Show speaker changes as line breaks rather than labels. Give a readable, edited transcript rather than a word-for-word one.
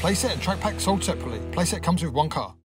Playset and track pack sold separately. Playset comes with one car.